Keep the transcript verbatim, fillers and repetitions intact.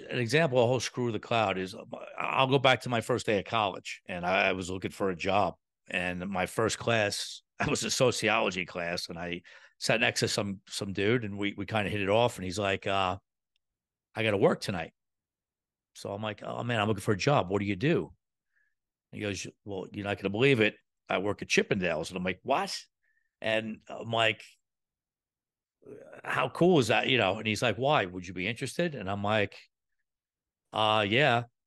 an example of the whole screw the cloud is I'll go back to my first day of college, and I, I was looking for a job. And my first class, I was a sociology class, and I sat next to some some dude, and we we kind of hit it off. And he's like, uh, "I got to work tonight." So I'm like, "Oh man, I'm looking for a job. What do you do?" And he goes, "Well, you're not going to believe it. I work at Chippendales." And I'm like, "What?" And I'm like, "How cool is that?" You know? And he's like, "Why? Would you be interested?" And I'm like, uh, yeah.